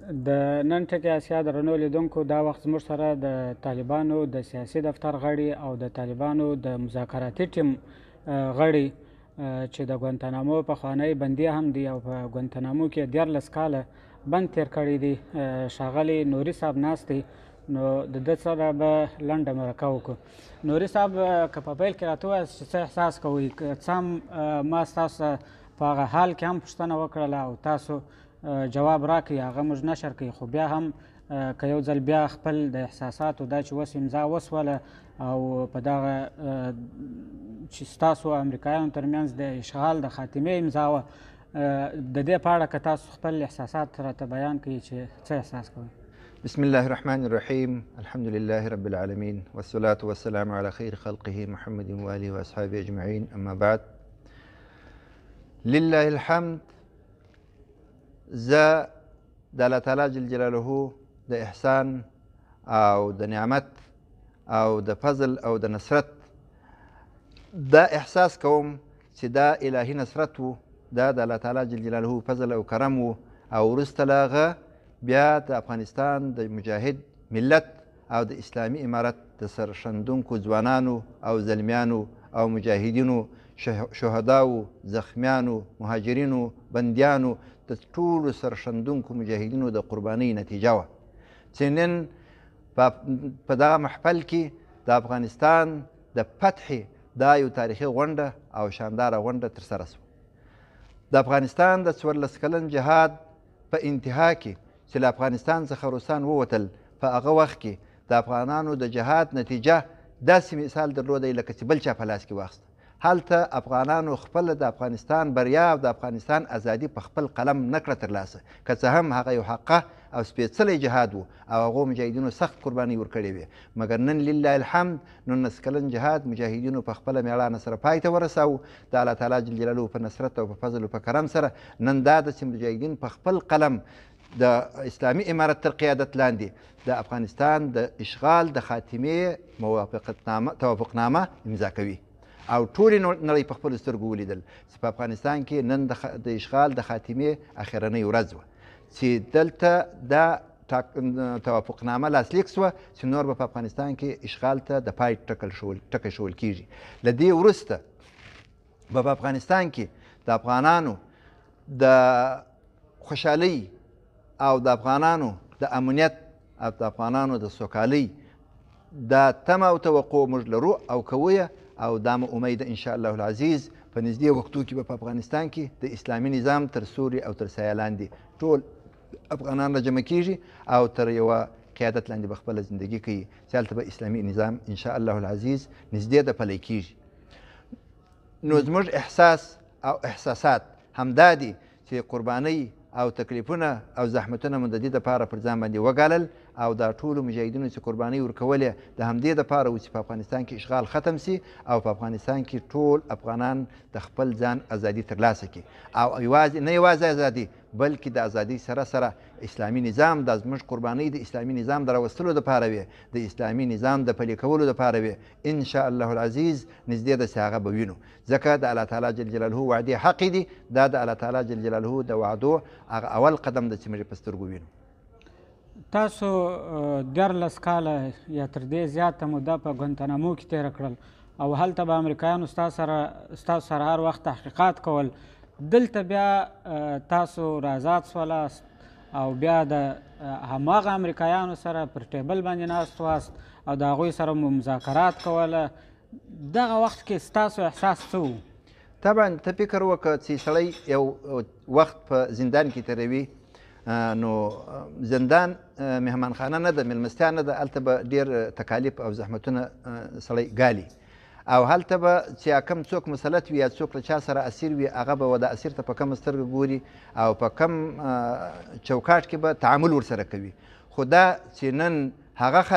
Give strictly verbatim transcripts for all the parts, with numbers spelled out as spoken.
د نن ټکي اسیا درنو لیدونکو، دا وخت زموږ سره د طالبانو د سیاسي دفتر غړي او د طالبانو د مذاکراتي ټیم غړي چې د ګوانتانامو پخوانی بندي هم دي او په ګوانتانامو کې دیارلس کاله بند تیر کړی دي، ښاغلی نوري صاحب ناست دی. نو د ده سره به لنډه مرکه وکړو. نوري صاحب، که په پیل کې راته ووایاست چې څه احساس کوئ؟ که څه هم ما ستاسو په هغه حال کې هم پوښتنه وکړله او تاسو جواب راکړئ، هغه موږ نشر کوي، خو بیا هم که یو ځل بیا خپل د احساساتو دا چې اوس امضا وسوله او په دغه چې ستاسو امریکایانو ترمنځ د اشغال د خاتمې امضا وه، د دې په اړه که تاسو خپل احساسات راته بیان کړئ چې څه احساس کوئ؟ بسم الله الرحمن الرحيم. الحمد لله رب العالمين والصلاة والسلام على خير خلقه محمد وآله وأصحابه أجمعين. أما بعد، لله الحمد. زه د الله تعالی جل جلاله د احسان او د نعمت او د فضل او د نصرت دا احساس کوم چې دا الهي نصرت و، دا د الله تعالی جل جلاله فضل او کرم و، او وروسته له هغه بیا د افغانستان د مجاهد ملت او د اسلامي امارت د سرښندونکو ځوانانو او زلمیانو او مجاهدینو، شهداو، زخمیانو، مهاجرینو، بندیانو، د ټولو سرښندونکو مجاهدینو د قربانۍ نتیجه وه چې نن په دغه محفل کې د افغانستان د فتح دا یو تاریخي غونډه او شانداره غونډه ترسره شوه. د افغانستان د څوارلس کلن جهاد په انتها کې چې له افغانستان څخه روسان ووتل، په هغه وخت کې د افغانانو د جهاد نتیجه داسې مثال درلودی لکه چې بل چا په لاس کې واخیسته. هلته افغانانو خپله د افغانستان بریا او د افغانستان ازادي په خپل قلم نه کړه ترلاسه، که څه هم هغه یو حقه او سپېڅلی جهاد و او هغو مجاهدینو سخت قربانۍ ورکړې وې، مګر نن لله الحمد نولس کلن جهاد مجاهدینو په خپله میړانه سره پای ته ورساوه. د الله تعالی جل جلاله په نصرت او په فضل او په کرم سره نن دا ده چې مجاهدین په خپل قلم د اسلامي امارت تر قیادت لاندې د افغانستان د اشغال د خاتمې توافقنامه امضا کوي او ټولې نړۍ په خپلو سترګو ولیدل چې په افغانستان کې نن د اشغال د خاتمې اخرنۍ ورځ وه چې دلته دا توافقنامه لاسلیک سوه چې نور به په افغانستان کې اشغال ته د پای ټکی شول کیږي. له دې وروسته به په افغانستان کې د افغانانو د خوشحالۍ او د افغانانو د امنیت او د افغانانو د سوکالۍ دا تمه او توقع موږ لرو او کوو یې، او دا مو امید ان شاء الله العزیز په نږدې وختو کې به په افغانستان کې د اسلامي نظام تر سوري او تر سایه لاندې ټول افغانان راجمع کیږي او تر یوه قیادت لاندې به خپله زندګي کوي چې هلته به اسلامي نظام ان شاء الله العزیز نږدې د پلی کیږي. نو زموږ احساس او احساسات همدا دي چې قربانۍ او تکلیفونه او زحمتونه مو د دې دپاره پر ځان باندې وګالل او دا ټولو مجاهدینو چې قربانۍ ورکولې د همدې دپاره و چې په افغانستان کې اشغال ختم سي او په افغانستان کې ټول افغانان د خپل ځان ازادي ترلاسه کړي او یوازې نه یوازې ازادي بلکې د ازادۍ سره سره اسلامي نظام دا زموږ قربانۍ د اسلامي نظام د راوستلو دپاره وي، د اسلامي نظام د پلي کولو دپاره وي. ان شاء الله العزیز نږدې ده چې هغه به وینو، ځکه د الله تعالی جل جلاله وعدې حقې دي. دا د الله تعالی جل جلاله د وعدو هغه اول قدم ده چې موږ په سترګو وینو. تاسو دیارلس کاله یا تر دې زیاته موده په ګوانتانامو کې تېره کړل او هلته به امریکایانو ستاسو سره هر وخت تحقیقات کول. دلته بیا تاسو رازاد سولاست او بیا د هماغه امریکایانو سره پر ټیبل باندې ناست واست او د هغوی سره مو مذاکرات کوله. دغه وخت کې ستاسو احساس څه و؟ طبعا ته فکر وکړه چې سړی یو وخت په زندان کې تېروي، نو زندان مهمانخانه نه ده، مېلمستیا نه ده، هلته به ډېر تکالیف او زحمتونه سړی ګالي او هلته به چې کم څوک مسلط وي یا څوک له چا سره اسیر وي هغه به د اسیر ته په کمه سترګه ګوري او په کم چوکاټ کې به تعامل ورسره کوي. خو دا چې نن هغه خلک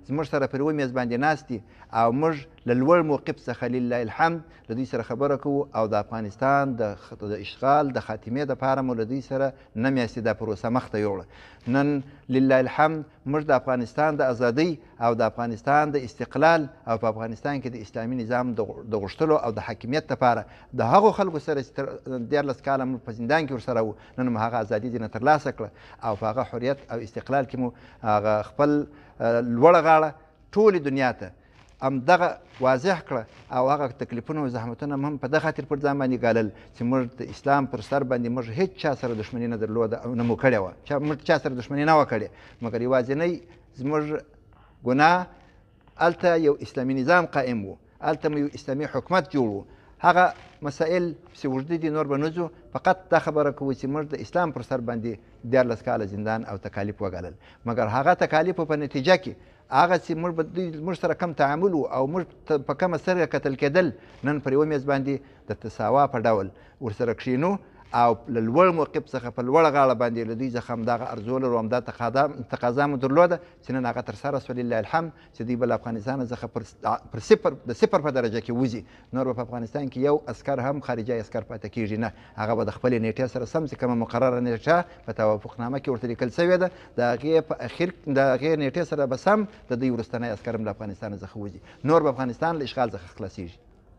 زموږ سره پر یوه میز باندې ناست دي او موږ له لوړ موقف څخه لله الحمد له دوی سره خبره کوو او د افغانستان د اشغال د خاتمې دپاره مو له دوی سره نه میاشتې دا پروسه مخته یوړه. نن لله الحمد موږ د افغانستان د ازادۍ او د افغانستان د استقلال او په افغانستان کې د اسلامي نظام د غوښتلو او د حاکمیت دپاره د هغو خلکو سره چې تر دیارلس کاله موږ په زندان کې ورسره وو، نن مو هغه ازادي ځینې ترلاسه کړه او په هغه حریت او استقلال کې مو هغه خپل لوړه غاړه ټولې دنیا ته همدغه واضح کړه او هغه تکلیفونه او زحمتونه هم په دغه خاطر پر ځان باندې ګالل چې موږ د اسلام پر سر باندې موږ هېڅ چا سره دښمني نه درلوده او نه مو کړې وه، موږ چا سره دښمني نه وه کړې، مګر یوازینی زموږ ګناه هلته یو اسلامي نظام قائم و، هلته مو یو اسلامي حکومت جوړ و. هغه مسائل چې اوږده دي نور به نه ځو، فقط دا خبره کوو چې موږ د اسلام پر سر باندې دیارلس کاله زندان او تکالیف وګالل، مګر هغه تکالیفو په نتیجه کې هغه چې موږ به دوی موږ سره کم تعامل و او موږ په کمه سترګه کتل کېدل، نن پر یوه میز باندې د تساوا په ډول ورسره کښېنو او له لوړ موقف څخه په لوړه غاړه باندې له دوی څخه همدغه ارزو لرو، همدا تقاضا مو درلوده چې نن هغه ترسره سوه لله الحمد چې دوی به له افغانستان څخه پر صفر د صفر په درجه کې وځي، نور به په افغانستان کې یو عسکر هم خارجي عسکر پاتې کېږي نه، هغه به د خپلې نیټې سره سم چې کومه مقرره نیټه په توافقنامه کې ورته لیکل سوې ده د هغې په اخر د هغې نیټې سره به سم د دوی وروستنی عسکر هم له افغانستان څخه وځي، نور به افغانستان له اشغال څخه خلاصېږي.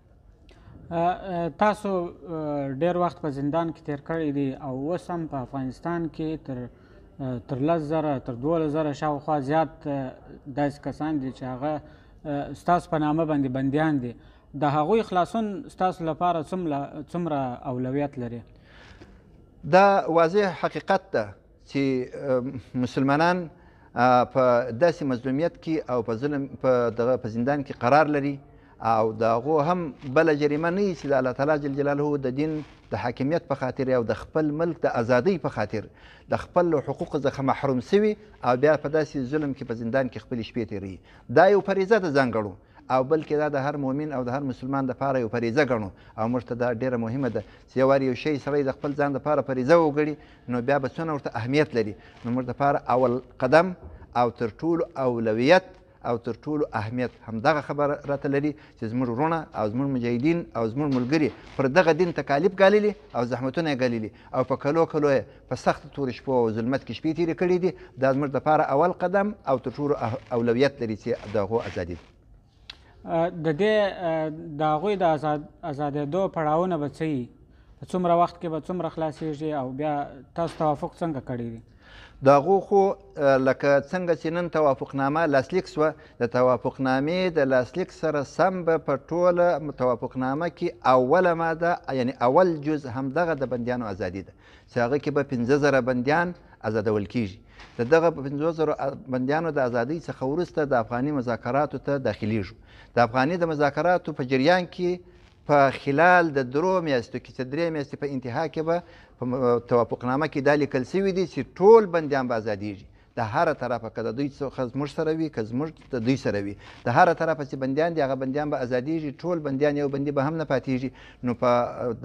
تاسو ډېر وخت په زندان کې تیر کړی دی او اوس هم په افغانستان کې تر تر لس زره تر دولس زره شاوخوا زیات داسې کسان دي چې هغه ستاسو په نامه باندې بندیان دي، د هغوی خلاصون ستاسو لپاره څومره اولویت لري؟ دا واضح حقیقت ده چې مسلمانان په داسې مظلومیت کې او په ظلم په دغه په زندان کې قرار لري او د هغو هم بله جریمه نه وي چې د الله تعالی جل جلاله د دین د حاکمیت په خاطر او د خپل ملک د ازادۍ په خاطر د خپل حقوقو څخه محروم سوي او بیا په داسې ظلم کې په زندان کې خپلې شپې تېروي. دا یو فریضه ده ځانګړو او بلکې دا د هر مؤمن او د هر مسلمان دپاره یو فریضه ګڼو او موږ ته دا ډېره مهمه ده چې یو وار یو شی سړی د خپل ځان دپاره فریضه وګڼي نو بیا به څونه ورته اهمیت لري. نو موږ دپاره اول قدم او تر ټولو اولویت او تر ټولو اهمیت همدغه خبره راته لري چې زموږ وروڼه او زموږ مجاهدین او زموږ ملګري پر دغه دین تکالیف ګاللي او زحمتونه یې ګاللي او په کلو کلو یې په سختو تورې شپو او ظلمت کې شپې تېرې کړي دي، دا زموږ دپاره اول قدم او تر ټولو اولویت لري چې د هغو ازادي ده. د دې د هغوی د ازادېدو پړاوونه به څه وي؟ په څومره وخت کې به څومره خلاصېږي او بیا تاسو توافق څنګه کړی دی؟ د هغو خو لکه څنګه چې نن توافقنامه لاسلیک سوه د توافقنامې د لاسلیک سره سم به په ټوله توافقنامه کې اوله ماده یعنی اول جز همدغه د بندیانو ازادي ده چې هغه کې به پنځه زره بندیان ازادول کیږي. د دغه پنځو زرو بندیانو د ازادۍ څخه وروسته د افغاني مذاکراتو ته داخلیږو. د افغاني د مذاکراتو په جریان کې په خلال د درو میاشتو کې چې درې میاشتې په انتها کې به په توافقنامه کې دا لیکل سوي دي چې ټول بندیان به ازادېږي د هره طرفه که د دوی څخه زموږ سره وي که زموږ د دوی سره وي د هره طرفه چې بندیان دي هغه بندیان به ازادېږي ټول بندیان یو بندي به هم نه پاتېږي. نو په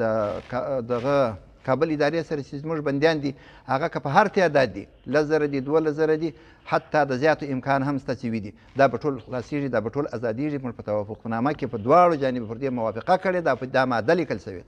دغه کابل ادارې سره چې زموږ بندیان دي هغه که په هر تعداد دي لس زره دي دولس زره دي حتی د زیاتو امکان هم شته چې وي دي دا به ټول خلاصېږي دا به ټول ازادېږي. موږ په توافقنامه کې په دواړو جانبو پر دې موافقه کړې ده دا ماده لیکل سوې ده.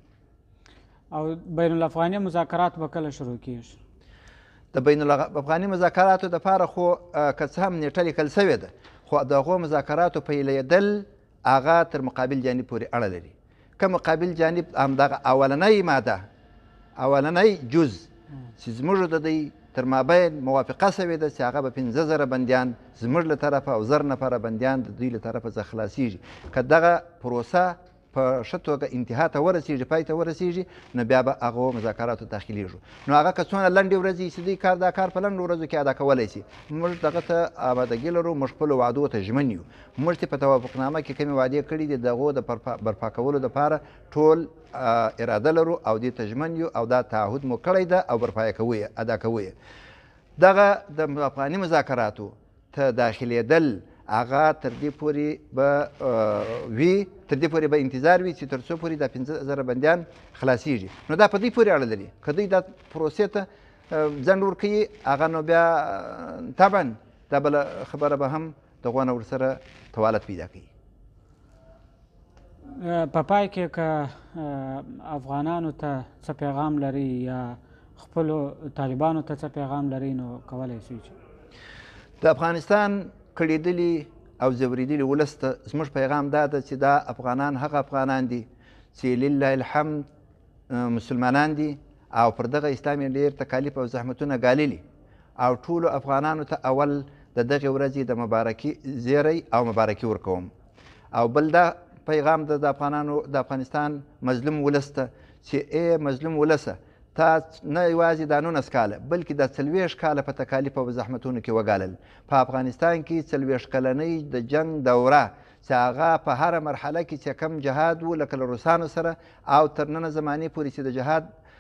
او بین الافغاني مذاکرات به کله شروع کېږي؟ د بین الافغاني مذاکراتو دپاره خو که څه هم نیټه لیکل سوې ده خو د هغو مذاکراتو پیلېدل هغه تر مقابل جانب پورې اړه لري. که مقابل جانب همدغه اولنۍ ماده اولنی جز چې زموږ د دوی تر مابین موافقه سوې ده چې هغه به پنځه زره بندیان زموږ له طرفه او زر نفره بندیان د دوی له طرفه څخه خلاصېږي. که دغه پروسه په ښه توګه انتها ته ورسېږي پای ته ورسېږي نو بیا به هغو مذاکراتو داخلیږو. نو هغه که څونه لنډې ورځې چې دوی کار دا کار په لنډو ورځو کې ادا کولی شي موږ دغه ته آمادګي لرو، موږ خپلو وعدو ته ژمن یو. موږ چې په توافقنامه کې کومې وعدې کړي دي د هغو د برپا کولو دپاره ټول اراده لرو او دې ته ژمن یو او دا تعهد مو کړی ده او برپایه کوو یې ادا کوو یې. دغه د افغاني مذاکراتو ته داخلېدل هغه تر دې پورې به وي تر دې پورې به انتظار وي چې تر څو پورې دا پنځه زره بندیان خلاصېږي. نو دا په دوی پورې اړه لري که دوی دا پروسې ته ځنډ ورکوي هغه نو بیا طبعا دا بله خبره به هم دغو نه ورسره توالت پیدا کوي. په پای کې که افغانانو ته څه پیغام لري یا خپلو طالبانو ته څه پیغام لري نو کولی شئ؟ د افغانستان کړېدلي او ځورېدلي ولس ته زموږ پیغام دا ده چې دا افغانان هغه افغانان دي چې لله الحمد مسلمانان دي او پر دغه اسلام یې ډېر تکالیف او زحمتونه ګاللي او ټولو افغانانو ته اول د دغې ورځې د مبارکي زیری او مبارکي ورکوم. او بل دا پیغام د افغانانو د افغانستان مظلوم ولس ته چې ای مظلوم ولسه تا نه یوازې دا نولس کاله بلکې دا څلوېښت کاله په تکالیف او زحمتونو کې وګالل. په افغانستان کې څلوېښت کلنۍ د جنګ دوره چې هغه په هره مرحله کې چې کم جهاد و لکه له روسانو سره او تر ننه زمانې پورې چې د جهاد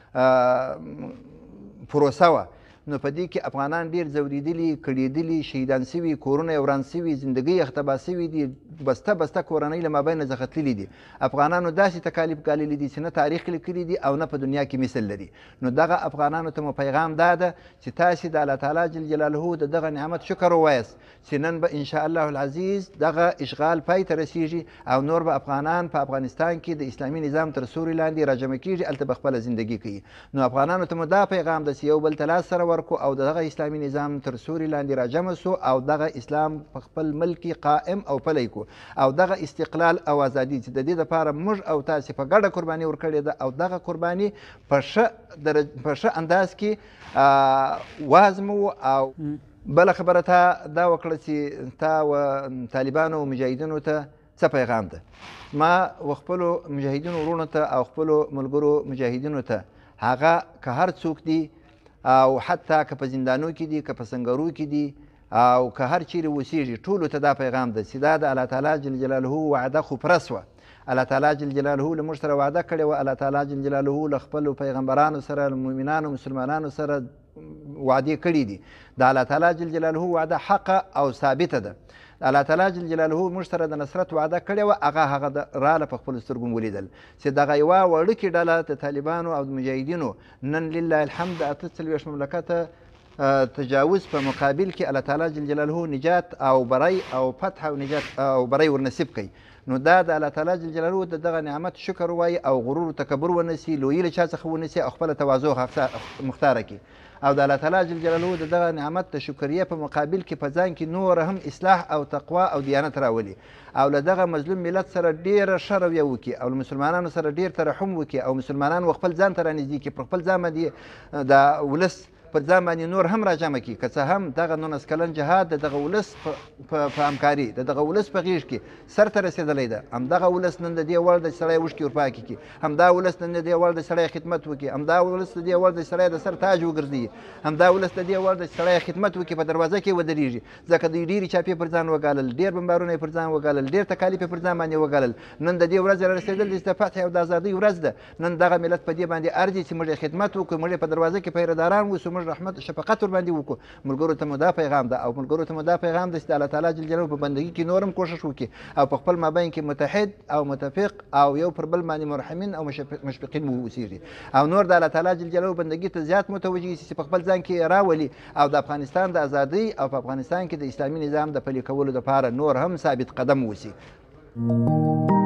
پروسه وه نو په دې کې افغانان ډېر ځورېدلي کړېدلي شهیدان سوي کورونه یې وران سوي زندګۍ یې تباه سوي دي بسته بسته کورنۍ له مابینه څخه تللي دي. افغانانو داسې تکالیف ګاللي دي چې نه تاریخ لیکلي دي او نه په دنیا کې مثل لري. نو دغه افغانانو ته مو پیغام دا ده چې تاسې د الله تعالی جل جلاله د دغه نعمت شکر ووایاست چې نن به انشاء الله العزیز دغه اشغال پای ته رسیږي او نور به افغانان په افغانستان کې د اسلامي نظام تر سوري لاندې راجمع کېږي هلته به خپله زندګي کوي. نو افغانانو ته مو دا پیغام ده چې یو بل ته لاس سره ورکو او دغه اسلامي نظام تر سوري لاندې راجمع سو او دغه اسلام په خپل ملک قائم او پلی کو او دغه استقلال او ازادي چې د دې دپاره موږ او تاسې په ګډه قرباني ورکړې ده او دغه قرباني په ښه په ښه انداز کې وازمو. او بله خبره تا دا وکړه چې تا و طالبانو او مجاهدینو ته څه پیغام ده. ما و خپلو مجاهدینو وروڼو ته او خپلو ملګرو مجاهدینو ته هغه که هر څوک دي او حتی که په زندانو کې دي که په سنګرو کې دي او که هر چیرې اوسېږي ټولو ته دا پیغام ده چې دا د الله تعالی جل جلاله وعده خو پوره سوه. الله تعالی جل جلاله له موږ سره وعده کړې وه. الله تعالی جل جلاله له خپلو پیغمبرانو سره مؤمنانو مسلمانانو سره وعدې کړي دي. د الله تعالی جل جلاله وعده حقه او ثابته ده. الله تعالی جل جلاله موږ سره د نصرت وعده کړې وه هغه هغه راله په خپلو سترګو مو ولیدل چې دغه یوه وړوکې ډله د طالبانو او د مجاهدینو نن لله الحمد د اته څلوېښت مملکته تجاوز په مقابل کې الله تعالی جل جلاله نجات او بری او فتح او نجات او بری ورنصیب کوي. نو دا د الله تعالی جل جلاله د دغه نعمت شکر ووایي او غرور و تکبر ونسي لویي له چا څخه ونسي او خپله تواضع مختاره کړي او د الله تعالی جل جلاله د دغه نعمت د شکریه په مقابل کې په ځان کې نور هم اصلاح او تقوا او دیانت راولي او له دغه مظلوم ملت سره ډېره ښه رویه وکړي او له مسلمانانو سره ډېر ترحم وکړي او مسلمانان خپل ځان ته رانږدې کړي پر خپل ځان باندې د ولس پر ځان باندې نور هم راجمع کړي که څه هم دغه نولس کلن جهاد د دغه ولس په همکاري د دغه ولس په غېږ کې سر ته رسېدلی ده. همدغه ولس نن د دې وړ ده چې سړی اوښکې ورپاکې کړي. همدا ولس نن د دې وړ ده چې سړی خدمت وکړي. همدا ولس د دې وړ ده چې سړی د سر تاج وګرځوي. همدا ولس د دې وړ ده چې سړی خدمت وکړي په دروازه کې ودرېږي ځکه دوی ډېرې چاپې پر ځان وګالل ډېر بمبارونه یې پر ځان وګالل ډېر تکالیف یې پر ځان باندې وګالل. نن د دې ورځې را رسېدل چې د فتح او د ازادۍ ورځ ده. نن دغه ملت په دې باندې ارزي چې موږ یې خدمت وکړو موږ یې په دروازه کې پیرداران اوسو موږ رحمت شفقت ورباندې وکړو. ملګرو ته مو دا پیغام ده او ملګرو ته مو دا پیغام ده چې د الله تعالی جل جلاله په بندګۍ کې نور هم کوښښ وکړي او په خپل مابین کې متحد او متفق او یو پر بل باندې مرحمین او مشفقین مو اوسېږي او نور د الله تعالی جل جلاله بندګۍ ته زیات متوجه شي چې په خپل ځان کې راولي او د افغانستان د ازادۍ او په افغانستان کې د اسلامي نظام د پلي کولو دپاره نور هم ثابت قدم اوسي.